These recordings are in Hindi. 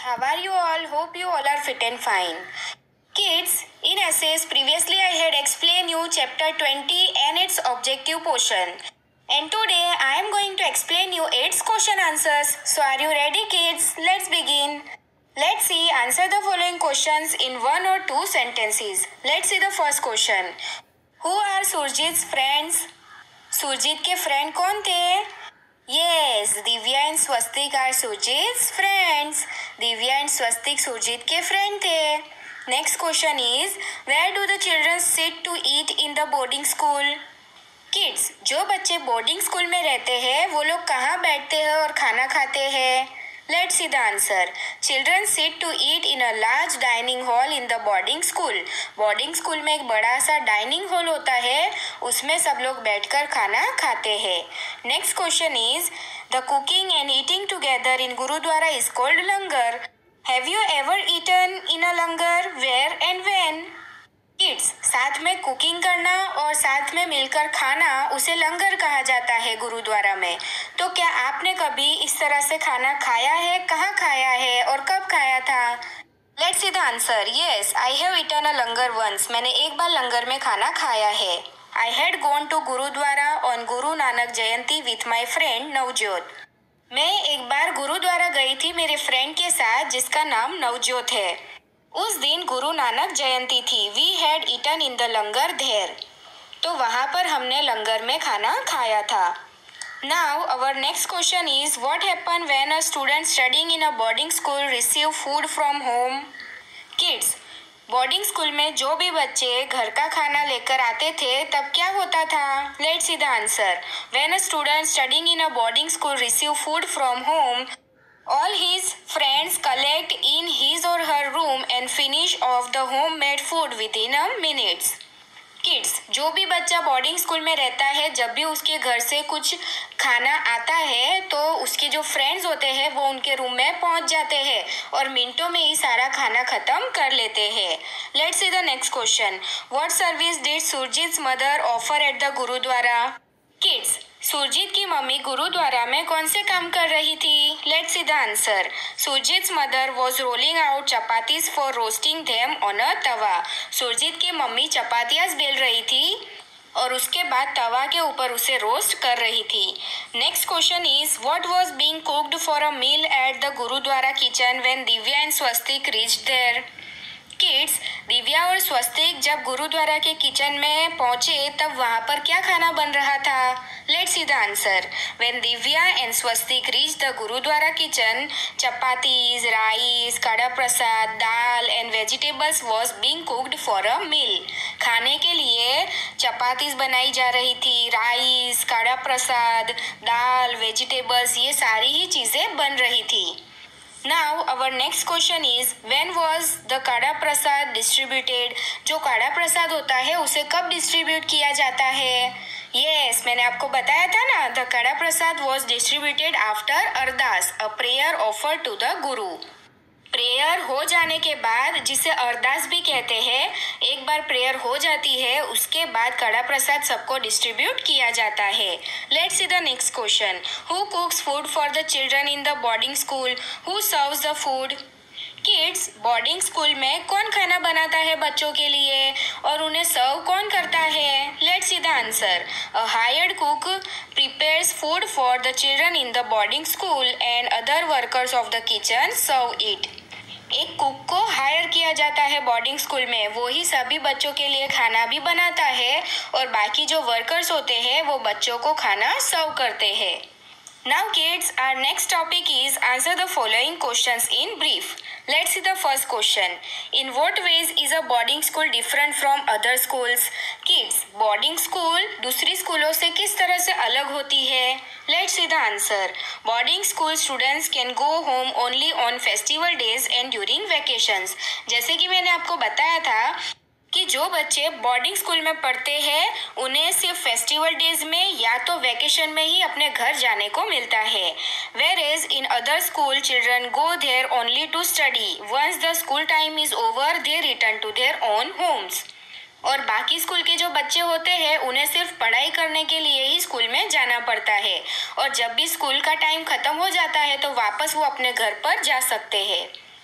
How are you all? Hope you all are fit and fine. Kids, in essays, previously I had explained you chapter 20 and its objective portion. And today I am going to explain you its question answers. So are you ready, kids? Let's begin. Let's see, answer the following questions in one or two sentences. Let's see the first question. Who are Surjit's friends? Surjit के फ्रेंड कौन थे? Yes, Divya and Swastik are Surjit's friends. Divya and Swastik Surjit के फ्रेंड थे. Next question is, where do the children sit to eat in the boarding school? Kids, जो बच्चे बोर्डिंग स्कूल में रहते हैं वो लोग कहाँ बैठते हैं और खाना खाते हैं? Let's see the answer. Children sit to eat in a large dining hall in the boarding school. Boarding school में एक बड़ा सा डाइनिंग हॉल होता है, उसमें सब लोग बैठकर खाना खाते हैं. Next question is, the cooking and eating together in gurdwara is called langar. Have you ever eaten in a langar? Where and when? Kids, साथ में कुकिंग करना और साथ में मिलकर खाना उसे लंगर कहा जाता है गुरुद्वारा में. तो क्या आपने कभी इस तरह से खाना खाया है? कहाँ खाया है और कब खाया था? Let's see the answer. Yes, I have eaten a langar once. मैंने एक बार लंगर में खाना खाया है. I had gone to gurdwara on Guru Nanak Jayanti with my friend Navjot. मैं एक बार गुरुद्वारा गई थी मेरे फ्रेंड के साथ जिसका नाम नवजोत है. उस दिन गुरु नानक जयंती थी. We had eaten in the langar there. तो वहाँ पर हमने लंगर में खाना खाया था. Now our next question is, what happen when a student studying in a boarding school receive food from home? Kids, boarding school में जो भी बच्चे घर का खाना लेकर आते थे तब क्या होता था? Let's see the answer. When a student studying in a boarding school receive food from home, all his friends collect in his or her room and finish off the homemade food within a minutes. Kids, जो भी बच्चा बोर्डिंग स्कूल में रहता है, जब भी उसके घर से कुछ खाना आता है तो उसके जो फ्रेंड्स होते हैं वो उनके रूम में पहुंच जाते हैं और मिनटों में ही सारा खाना खत्म कर लेते हैं. Let's see the next question. What service did Surjit's mother offer at the gurdwara? Kids, Surjit की मम्मी गुरुद्वारा में कौन से काम कर रही थी? Let's see the answer. Surjit's mother was rolling out chapatis for roasting them on a tava. Surjit की मम्मी चपातियाँ बेल रही थी और उसके बाद तवा के ऊपर उसे रोस्ट कर रही थी. Next question is, what was being cooked for a meal at the gurdwara kitchen when Divya and Swastik reached there? Kids, Divya और स्वस्तिक जब गुरुद्वारा के किचन में पहुंचे तब वहां पर क्या खाना बन रहा था? Let's see the answer. When Divya and Swastik reach the gurdwara kitchen, chapatis, rice, kada prasad, dal and vegetables was being cooked for a meal. खाने के लिए चपातीज बनाई जा रही थी, राइस, कड़ा प्रसाद, दाल, वेजिटेबल्स, ये सारी ही चीजें बन रही थी. Now our next question is, when was the kada Prasad distributed? जो काड़ा प्रसाद होता है उसे कब डिस्ट्रीब्यूट किया जाता है? Yes, मैंने आपको बताया था ना, the kada prasad was distributed after ardas, a prayer offered to the Guru. Prayer हो जाने के बाद, जिसे अरदास भी कहते हैं, एक बार प्रेयर हो जाती है उसके बाद कड़ा प्रसाद सबको डिस्ट्रीब्यूट किया जाता है. Let's see the next question. Who cooks food for the children in the boarding school? Who serves the food? Kids, boarding school में कौन खाना बनाता है बच्चों के लिए और उन्हें सर्व कौन करता है? Let's see the answer. A hired cook prepares food for the children in the boarding school and other workers of the kitchen serve it. एक कुक को हायर किया जाता है बोर्डिंग स्कूल में, वो ही सभी बच्चों के लिए खाना भी बनाता है और बाकी जो वर्कर्स होते हैं वो बच्चों को खाना सर्व करते हैं. Now kids, our next topic is answer the following questions in brief. Let's see the first question. In what ways is a boarding school different from other schools? Kids, boarding school दूसरी स्कूलों से किस तरह से अलग होती है? Let's see the answer. Boarding school students can go home only on festival days and during vacations. जैसे कि मैंने आपको बताया था कि जो बच्चे बोर्डिंग स्कूल में पढ़ते हैं उन्हें सिर्फ फेस्टिवल डेज में या तो वेकेशन में ही अपने घर जाने को मिलता है. Whereas in other school children go there only to study. Once the school time is over, they return to their own homes. और बाकी स्कूल के जो बच्चे होते हैं उन्हें सिर्फ पढ़ाई करने के लिए ही स्कूल में जाना पड़ता है और जब भी स्कूल का टाइम खत्म हो जाता है तो वापस वो अपने घर पर जा सकते हैं.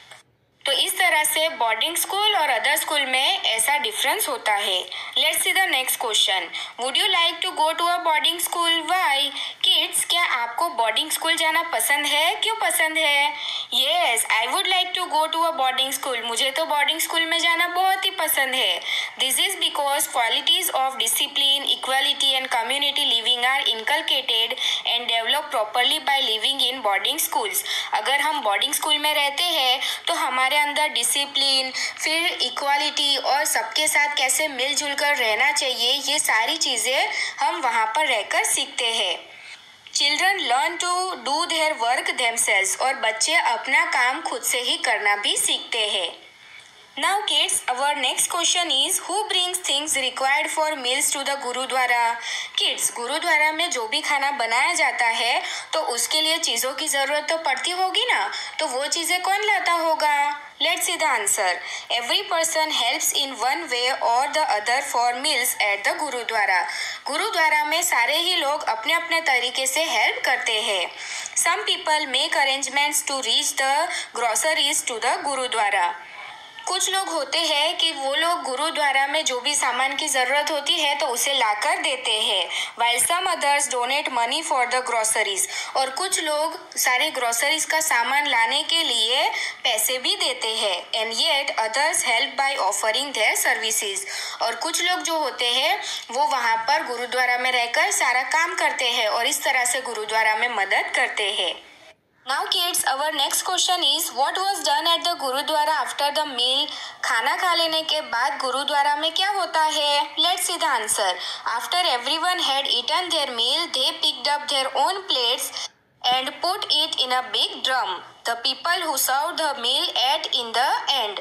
तो इस तरह से बोर्डिंग स्कूल और अदर स्कूल में ऐसा डिफरेंस होता है। Let's see the next question. Would you like to go to a boarding school? Why? Kids, क्या आपको बोर्डिंग स्कूल जाना पसंद है? क्यों पसंद है? Yes, I would like to go to a boarding school. मुझे तो बोर्डिंग स्कूल में जाना बहुत ही पसंद है। This is because qualities of discipline, equality and community living are inculcated and develop properly by living in boarding schools. अगर हम बोर्डिंग स्कूल में रहते हैं तो हमारे अंदर डिसिप्लिन, फिर इक्वालिटी और सबके साथ कैसे मिलजुल कर रहना चाहिए, ये सारी चीज़ें हम वहाँ पर रहकर सीखते हैं। Children learn to do their work themselves, और बच्चे अपना काम खुद से ही करना भी सीखते हैं। Now kids, our next question is who brings things required for meals to the gurdwara? Kids, gurdwara में जो भी खाना बनाया जाता है तो उसके लिए चीज़ों की ज़रूरत तो पड़ती होगी ना, तो वो चीज़ें कौन लाता होगा? Let's see the answer. Every person helps in one way or the other for meals at the gurdwara. Gurdwara में सारे ही लोग अपने अपने तरीके से हेल्प करते हैं। Some people make arrangements to reach the groceries to the gurdwara. कुछ लोग होते हैं कि वो लोग गुरुद्वारा में जो भी सामान की ज़रूरत होती है तो उसे लाकर देते हैं, while some others donate money for the groceries, और कुछ लोग सारे ग्रोसरीज का सामान लाने के लिए पैसे भी देते हैं, and yet others help by offering their services, और कुछ लोग जो होते हैं वो वहाँ पर गुरुद्वारा में रहकर सारा काम करते हैं और इस तरह से गुरुद्वारा में मदद करते हैं। Now kids, our next question is what was done at the gurdwara after the meal? खाना खा लेने के बाद गुरुद्वारा में क्या होता है? Let's see the answer. After everyone had eaten their meal, they picked up their own plates and put it in a big drum. The people who served the meal ate in the end.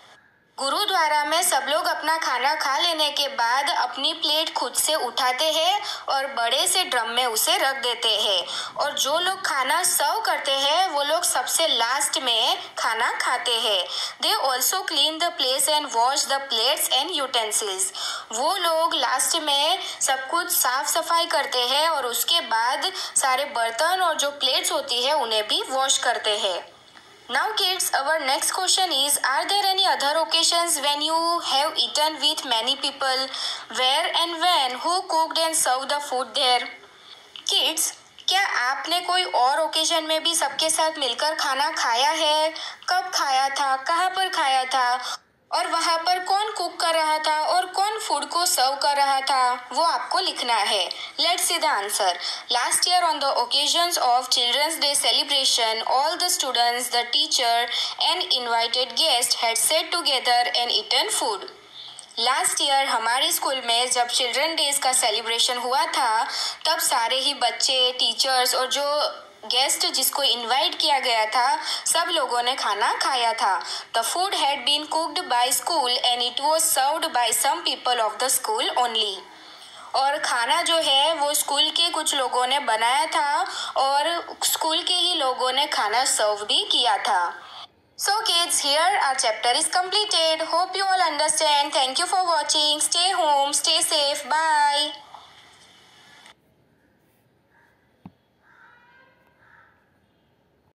Gurdwara में सब लोग अपना खाना खा लेने के बाद अपनी प्लेट खुद से उठाते हैं और बड़े से ड्रम में उसे रख देते हैं, और जो लोग खाना सर्व करते हैं वो लोग सबसे लास्ट में खाना खाते हैं। They also clean the place and wash the plates and utensils. वो लोग लास्ट में सब कुछ साफ सफाई करते हैं और उसके बाद सारे बर्तन और जो प्लेट्स होती है उन्हें भी वॉश करते हैं। Now kids, our next question is, are there any other occasions when you have eaten with many people? Where and when? Who cooked and served the food there? Kids, क्या आपने कोई और ओकेजन में भी सबके साथ मिलकर खाना खाया है? कब खाया था? कहाँ पर खाया था? और वहाँ पर कौन कुक कर रहा था और कौन फूड को सर्व कर रहा था, वो आपको लिखना है। Let's see the answer. Last year on the occasions of children's day celebration, all the students, the teacher and invited guest had set together and eaten food. Last year हमारे स्कूल में जब चिल्ड्रन डेज का सेलिब्रेशन हुआ था तब सारे ही बच्चे, टीचर्स और जो गेस्ट जिसको इनवाइट किया गया था सब लोगों ने खाना खाया था। The food had been cooked by school and it was served by some people of the school only. और खाना जो है वो स्कूल के कुछ लोगों ने बनाया था और स्कूल के ही लोगों ने खाना सर्व भी किया था। So kids, here our chapter is completed. Hope you all understand. Thank you for watching. Stay home, stay safe. Bye.